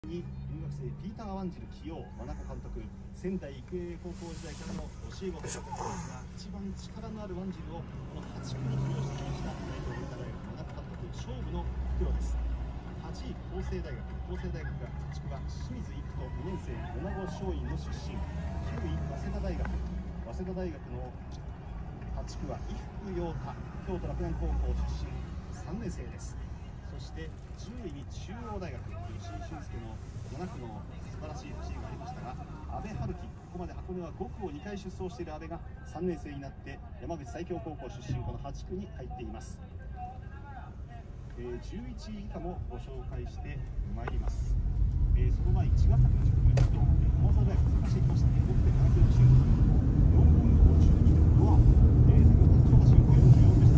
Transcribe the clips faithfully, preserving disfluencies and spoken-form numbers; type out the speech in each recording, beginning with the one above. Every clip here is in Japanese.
に留学生ピーター・ワンジル起用、真名子監督、仙台育英高校時代からの教え子としてが一番力のあるワンジルをこのはち区に起用してきました大東文化大学真名子監督、勝負のプロです。はちい法政大学、法政大学がはち区は清水育人にねん生、米子松蔭の出身。きゅうい早稲田大学、早稲田大学のはち区は伊福陽太、京都洛南高校出身さんねん生です。そしてじゅういに中央大学、吉井俊介のなな区の素晴らしい走りがありましたが、阿部春樹、ここまで箱根はご区をにかい出走している阿部がさんねん生になって山口最強高校出身、このはち区に入っています。えー、じゅういちい以下もご紹介してまいります。えー、その前に茅ヶ崎のじゅっぷんと駒澤大学通過していきましたね。ろくてんななキロのシュートよんふんごじゅうにびょうのは、えー、先ほど達郎橋よんふんよんじゅうよんでした。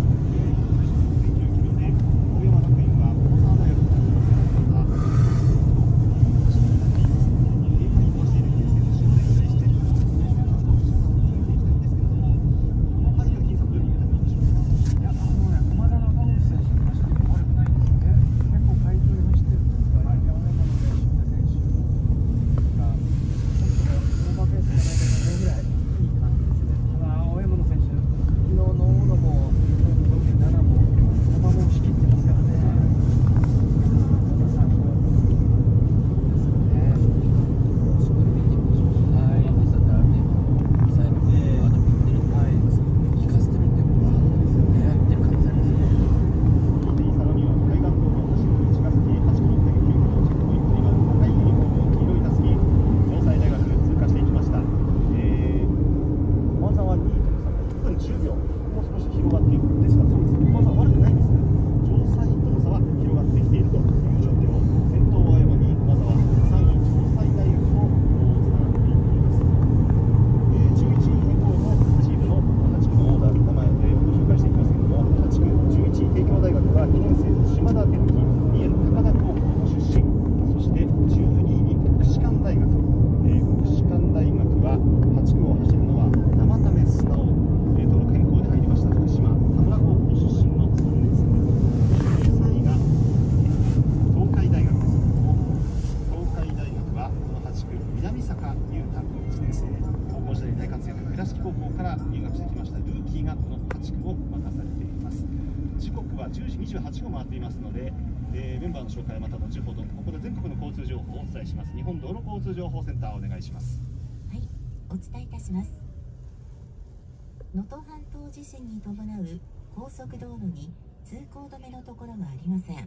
じゅうじにじゅうはちふん回っていますので、えー、メンバーの紹介はまた後ほど。ここで全国の交通情報をお伝えします。日本道路交通情報センターお願いします。 はい、お伝えいたします。能登半島地震に伴う高速道路に通行止めのところがありません。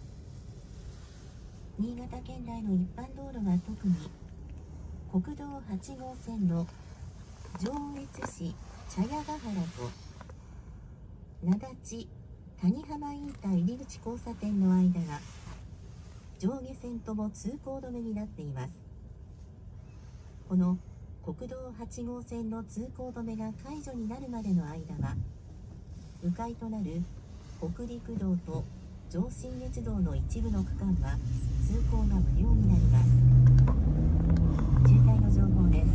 新潟県内の一般道路は特に国道はち号線の上越市茶屋ヶ原と灘地谷浜インター入り口交差点の間が上下線とも通行止めになっています。この国道はち号線の通行止めが解除になるまでの間は迂回となる北陸道と上信越道の一部の区間は通行が無料になります。渋滞の情報です。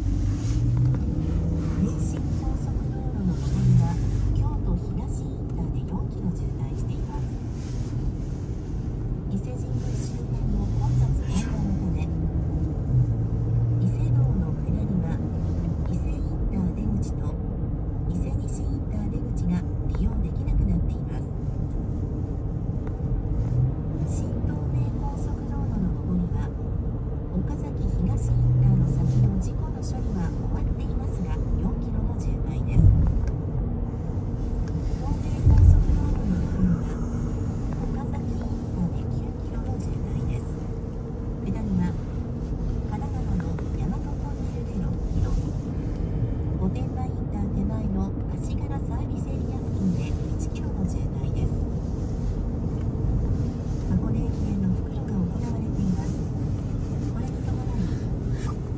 名神高速道路の上りは京都東インターでよんキロ渋滞しています。伊勢神宮周辺の混雑緩和のため、伊勢道の下りは伊勢インター出口と伊勢西インター出口が利用できなくなっています。新東名高速道路の上りは岡崎東インターの先の事故の処理は終わっていますがよんキロの渋滞です。東名高速道路の上りは岡崎インターできゅうキロの渋滞です。下りは神奈川の大和トンネルでろっキロ、御殿場インター手前の足柄サービスエリア付近でいちキロの渋滞です。箱根駅伝の復路が行われています。これに伴い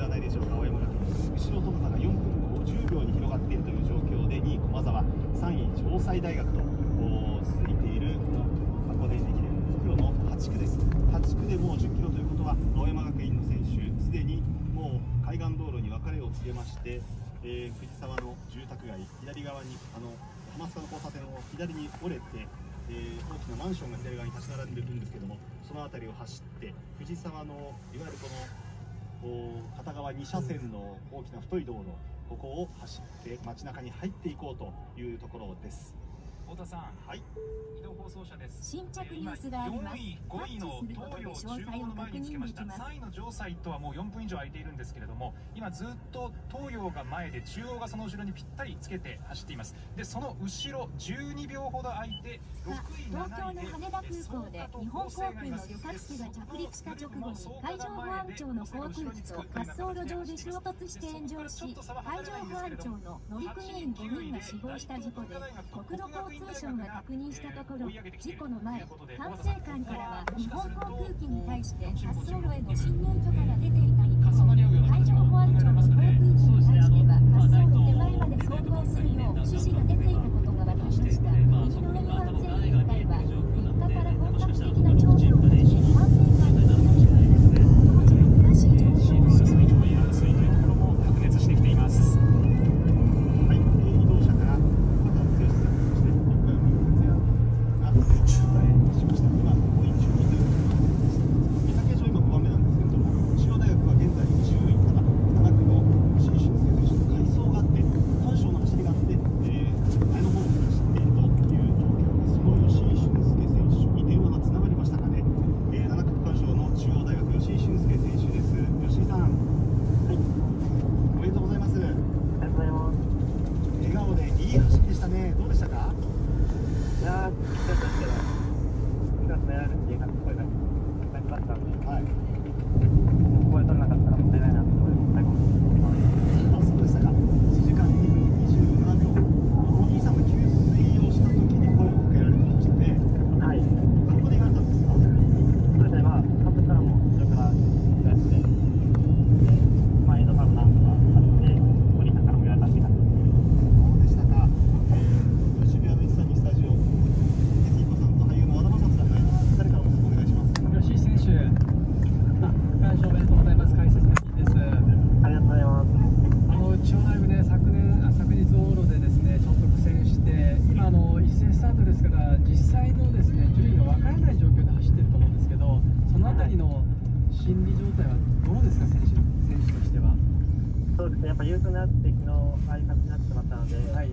はないでしょうか。青山学院後ろとの差がよんぷんごじゅうびょうに広がっているという状況で、にい駒澤、さんい城西大学と続いているこの箱根駅伝にキロのはち区です。はち区でもうじゅっキロということは、青山学院の選手すでにもう海岸道路に別れを告げまして、えー、藤沢の住宅街左側にあの浜須賀の交差点を左に折れて、えー、大きなマンションが左側に立ち並んでいるんですけども、その辺りを走って藤沢のいわゆるこの片側に車線の大きな太い道路、ここを走って街中に入っていこうというところです。 太田さん、 はい、 移動放送車です。 新着ニュースがあります。 よんい、ごいの東洋中央の前につけました。さんいの城西とはもうよんぷん以上空いているんですけれども、今ずっと東洋が前で中央がその後ろにぴったりつけて走っています。でその後ろじゅうにびょうほど空いてろくい、 東京の羽田空港で日本航空の旅客機が着陸した直後に海上保安庁の航空機と滑走路上で衝突して炎上し、海上保安庁の乗組員ごにんが死亡した事故で、国土交通省が確認したところ、事故の前、管制官からは日本航空機に対して滑走路への侵入許可が出ていない一方、海上保安庁の航空機に対しては滑走路手前まで走行するよう指示が出ていたことが分かりました。日の上安全委員会はみっかから本格的な聴取を始め、管制官に対して当時の詳しい状況を調べています。 白熱してきています。 はい、移動車からまた選手そして横山哲也が取材しました。今ごいじゅうにという御嶽城今ごばんめなんですけれども、中央大学は現在じゅうい、ただなな区の新俊介選手の快走があって区間賞の走りがあって、えー、前の方を走っているという状況です。その吉井俊介選手に電話がつながりましたかね。えー、なな区区間賞の中央大学吉井俊介選手です。吉井さん、はい、おめでとうございます。 ありがとうございます。 笑顔でいい走りでしたね。どうでしたか？ いやー、きつかったですけど、にがつ狙えるっていう声がいっぱいかかったんで、 はい。 ここで取れなかったらもったいないなって思い最後あ、そうでしたか。いちじかんにふんにじゅうななびょう。お兄さんが給水をした時に声をかけられてましたね。 はい。 どこで言われたんですか？ そうですね、まあ、カップからも後ろからやって、まあ、エイドからなんとかあって、ポリタからも言われたって感じです。 どうでしたか？えー、渋谷のいちさんにスタジオ、鉄彦さんと俳優の和田正人さんがふたりからお願いします。 吉井選手、区間賞おめでとうございます。解説の日です。 ありがとうございます。 あの中央大学ね、昨年あ昨日往路でですね、ちょっと苦戦して、今あの一斉スタートですから、実際のですね順位が分からない状況で走ってると思うんですけど、そのあたりの心理状態はどうですか、選手選手としては。 そうですね、やっぱ優勝になって昨日ああいう感じになってしまったので、 はい。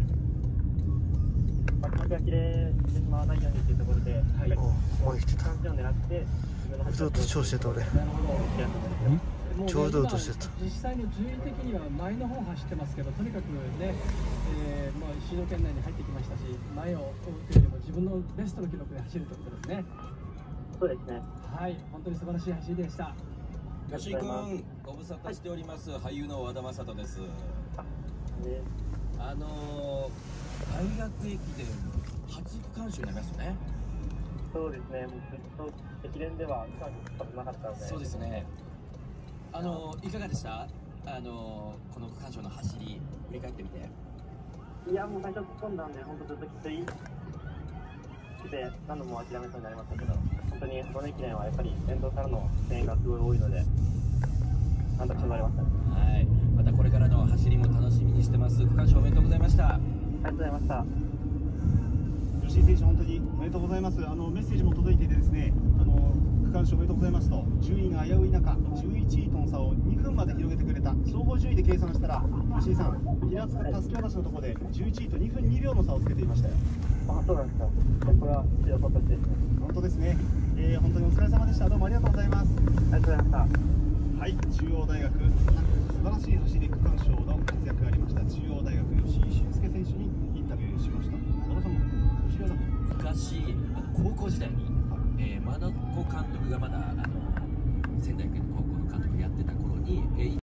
まあ、気持ちが切れてしまわないようにというところで、はい、 もう来てた。 感じを狙って自分のずっと調子してた俺。 なるほど。もうねちょうどうとしてた。 実際の順位的には前の方走ってますけど、とにかくね、えーまあ、シード圏内に入ってきましたし、前を追うというよりも自分のベストの記録で走るということですね。 そうですね。 はい、本当に素晴らしい走りでした。 吉井君、ご無沙汰しております、俳優の和田正人です。 であのー、大学駅伝初区間賞になりますよね。 そうですね、もうずっと駅伝では区間賞なかったので。 そうですね。あのー、いかがでした？あのー、この区間賞の走り振り返ってみて。 いや、もう最初突っ込んだんで、本当ずっときつい。きて何度も諦めそうになりましたけど、本当に箱根駅伝はやっぱり沿道からの声援がすごい多いので、なんとか頑張りましたね。 はい。またこれからの走りも楽しみにしてます。区間賞おめでとうございました。 ありがとうございました。 吉井選手、本当におめでとうございます。あのメッセージも届いていてですね、あの区間賞おめでとうございますと、順位が危うい中、じゅういちいとの差をにふんまで広げてくれた。総合順位で計算したら、吉井さん、平塚たすき渡しのところでじゅういちいとにふんにびょうの差をつけていましたよ。 あ、そうなんですか。これは一応取ったですね。 本当ですね、えー、本当にお疲れ様でした。どうもありがとうございます。 ありがとうございました。 はい、中央大学、素晴らしい走り、区間賞の活躍がありました中央大学吉井俊介選手にインタビューしました。和田さんもお知り合いだったんですか？ 昔、あの高校時代に、えー、真名子監督がまだあの仙台育英の高校の監督やってた頃に、えー